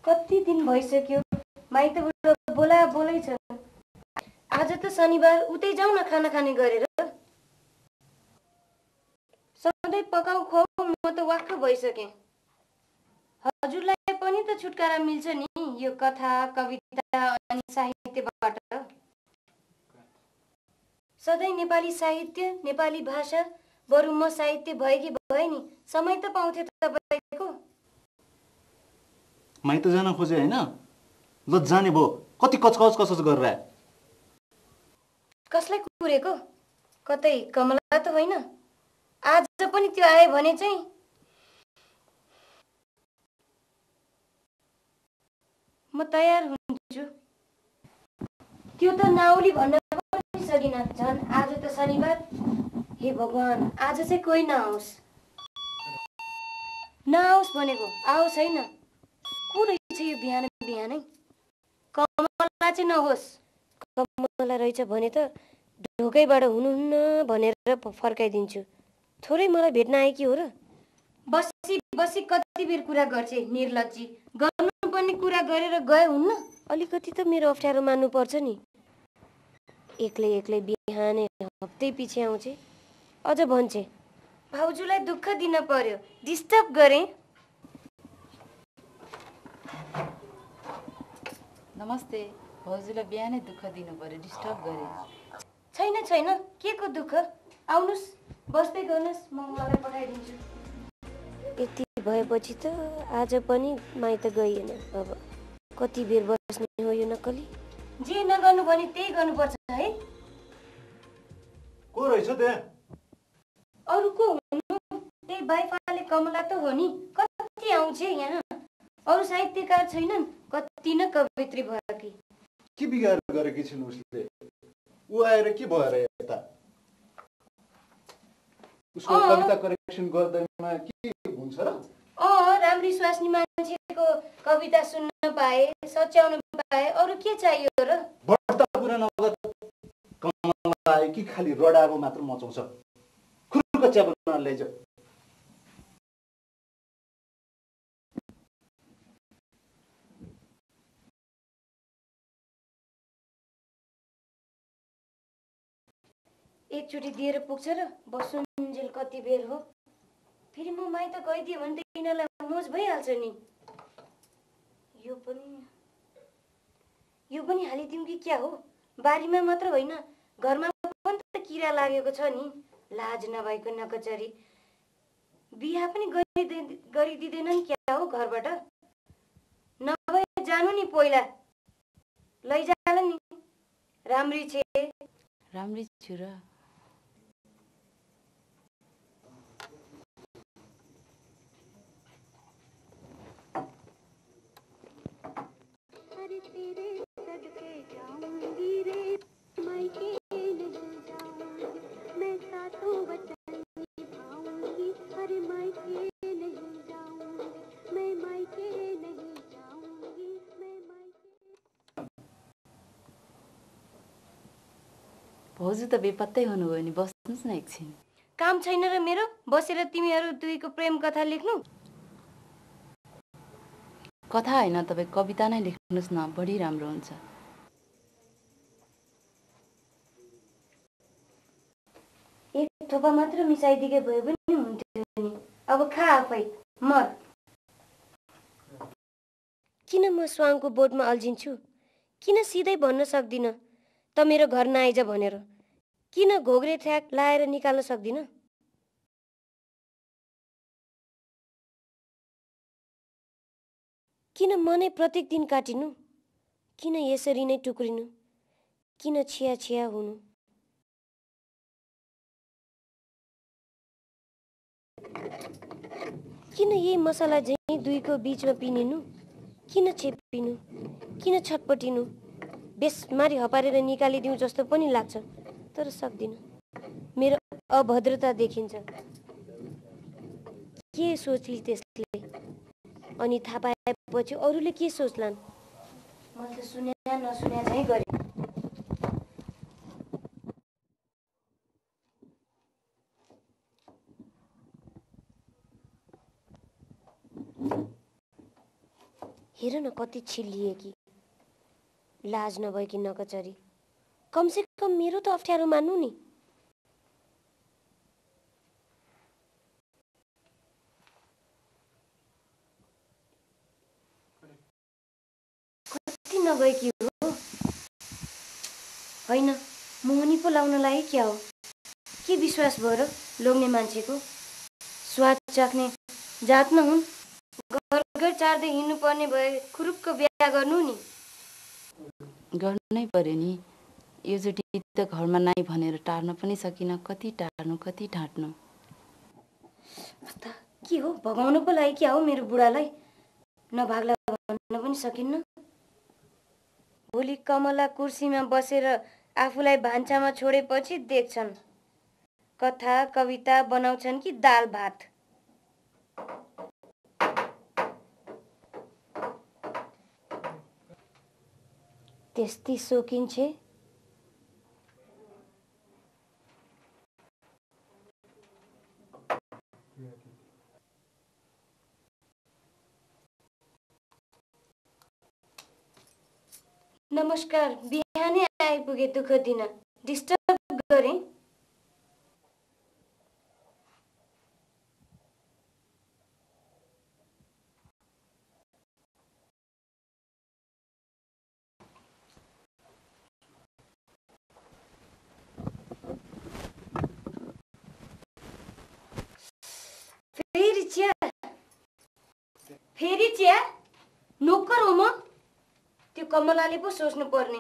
कति दिन भइसक्यो माइतबाट बोला बोलै छ। आज त शनिबार, उतै जाउँ न खाना खाने गरेर। सधैँ पकाउ खुवाउ, म त वाक्क भइसकेँ। हजुरलाई पनि त छुटकारा मिल्छ नि यो कथा, कविता अनि साहित्यबाट। सधैँ नेपाली साहित्य, नेपाली भाषा, बरु म साहित्य भएकी भए नि समय त पाउँथे तपाईँको। माइत जान खोजे होइन? ल जाने भो, कति कचकच कसोच गरेर। कसलाई कुरेको? कतै कमला त होइन? आज पनि त्यो आए भने चाहिँ म तयार हुन्छु। त्यो त नाउली भन्न पनि सकिन। झन् आज त शनिबार। हे भगवान, आज चाहिँ कोही नआओस्। नआओस् भनेको आओस् होइन। को रहेछ यो बिहान बिहानै? कमला चाहिँ नहोस्। कमला रहेछ भने त ढोकैबाट हुनुहुन्न भनेर फर्काइदिन्छु। थोरै मलाई भेट्न आए कि हो र? बसी बसी कति बेर कुरा गर्छे निर्लज्जी। गर्नुपर्ने कुरा गरेर गए हुन्न? अलिकति त मेरो अप्ठ्यारो मान्नु पर्छ नि। एक्लै एक्लै बिहानै हप्तै पछि आउँछे, अझ भन्छे भाउजूलाई दुःख दिन पर्यो, डिस्टर्ब गरेँ। नमस्ते। भाउजूलाई बिहानै दुःख दिनु पर्यो, डिस्टर्ब गरेँ। छैन छैन, के को दुःख? आउनुहोस्, बस्दै गर्नुहोस्, म मलाई पठाइदिन्छु। यति भएपछि त आज पनि माइत गइएन। अब कति बेर बस्ने हो यो नक्कली? जे नगर्नु भने त्यही गर्नुपर्छ है। को रहेछ त्यहाँ? अरू को हुनु? त्यही बाइफाले कमला त हो नि। कति आउँछे यहाँ? अरू साहित्यकार छैनन्? कति न कवित्री भएकी। के बिगार गरेकी छिन् उसले? ऊ आएर के भयो र यता? उसको कविता करेक्सन गर्दैमा के हुन्छ र? राम्री स्वास्नी मान्छेको कविता सुन्न पाए, सच्याउन पाए, अरू के चाहियो र? बढ्ता कुरा नगर। कमला आयो कि खालि रडाबो मात्र मचाउँछ। खुरुक्क चिया बनाएर ल्याइज। एकचोटि दिएर पुग्छ र? बसुन्जेल कति बेर हो? फेरि म माइत गइदिएँ भने त यिनीहरूलाई मोज भइहाल्छ नि। यो पनि हालिदिउँ कि क्या हो? बारीमा मात्र होइन, घरमा पनि त किरा लागेको छ नि। लाज नभएको नकचरी। बिहा पनि गरिदिँदैनन् क्या हो घरबाट? नभए जानु नि पहिला, लैजाला नि। राम्री छे? राम्री छु र। भाउजू त बेपत्तै हुनुभयो नि, बस्नुहोस् न एकछिन। काम छैन र मेरो? बसेर तिमीहरू दुईको प्रेम कथा लेख्नु? कथा होइन, तपाईँ कविता नै लेख्नुहोस् न, बढी राम्रो हुन्छ। एक थोपा मात्र मिसाइदिए भए पनि हुन्थ्यो नि। अब खा आफै, मर। किन म स्वाङको बोटमा अल्झिन्छु? किन सिधै भन्न सक्दिनँ त मेरो घर नआइज भनेर? किन घोग्रे थ्याक लाएर निकाल्न सक्दिनँ? किन मनै प्रत्येक दिन काटिनु? किन यसरी नै टुक्रिनु? किन छिया छिया हुनु? किन यही मसला झैँ दुईको बीचमा पिनिनु? किन छेप्पिनु? किन छटपटिनु? बेसमारी हपारेर निकालिदिउँ जस्तो पनि लाग्छ, तर सक्दिनँ। मेरो अभद्रता देखिन्छ। के सोच्ली त्यसले? अनि थाहा पाएपछि अरूले के सोच्लान्? मैले त सुन्या नसुन्या झैँ गरेँ। हेर न कति छिल्लिए कि लाज नभएकी नकचरी। कमसे कम मेरो त अप्ठ्यारो मान्नु नि। कति नगएकी हो। होइन मोहनी पो लाउन लागे क्या हो। के विश्वास भयो र लोग्ने मान्छेको। स्वाद चाख्ने जात न हुन्। घर घर चार्दै हिँड्नु पर्ने भए खुरुक्क बिहा गर्नु नि। गर्नै पर्यो नि। योचोटि त घरमा नाइ भनेर टार्न पनि सकिन। कति टार्नु कति ढाँट्नु। के हो भगाउनु पो लागि क्या हो मेरो बुढालाई। नभाग्ला भन्न पनि सकिन्न। भोलि कमला कुर्सीमा बसेर आफूलाई भान्सामा छोडेपछि देख्छन्। कथा कविता बनाउँछन् कि दाल भात। त्यस्तै सोकिन्छे। नमस्कार, बिहानै आइपुगे दुःख दिन। डिस्टर्ब गरेँ? फेरि चिया? नोकर हो म? त्यो कमलाले पो सोच्नु पर्ने।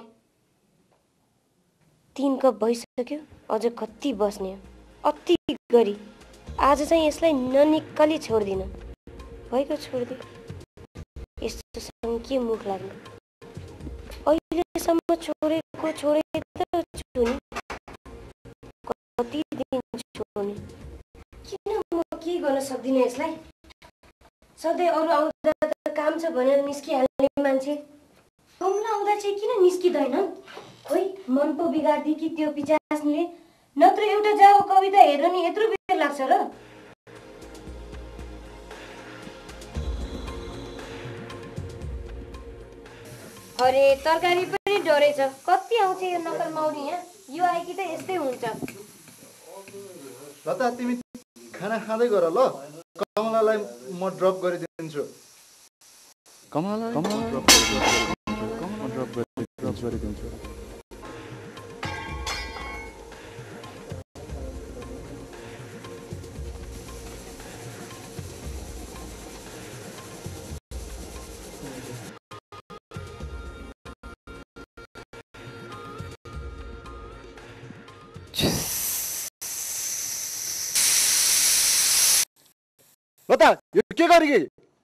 3 कप भइसक्यो, अझ कति बस्ने। अति गरी आज चाहिँ यसलाई ननिक्कली छोड्दिन। भएको छोड्दे। यस्तोसँग के मुख लाग्ने। अहिलेसम्म छोडेको त छु नि। कति दिन छोड्ने। किन म के गर्न सक्दिनँ यसलाई। सधैँ अरू आउँदा त काम छ भनेर निस्किहाल्ने मान्छे। कमला आउँदा चाहिँ किन निस्किँदैनन्। खोइ मन पो बिगार्दी कि त्यो पिचास्नीले। नत्र एउटा जाओ कविता हेर्न नि यत्रो बेर लाग्छ र। अरे तरकारी पनि डरेछ। कति आउँछ यो नकर मौरी यहाँ। यो आइकी त यस्तै हुन्छ। लता तिमी खाना खाँदै गर ल। कमलालाई म ड्रप गरिदिन्छु। कमलालाई ड्रप गरिदिन्छु। लता यो के गरेकी।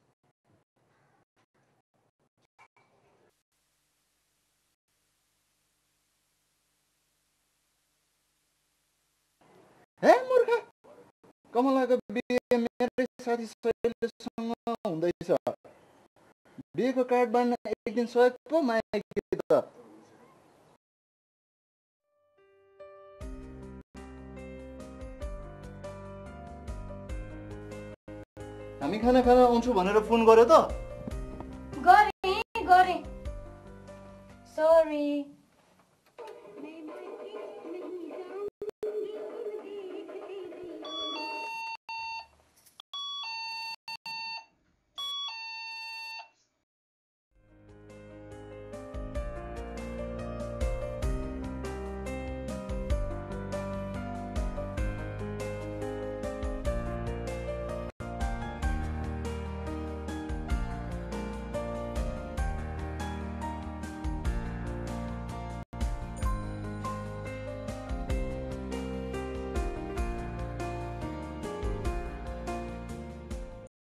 हे मूर्ख, कमलाको बिहे मेरै साथी शैलेशसँग हुँदैछ। बिहेको कार्ड बाँड्न एक दिन सहयोग पो मागेकी त। हामी खाना खान आउँछु भनेर फोन गर्यो त। गरे सरी।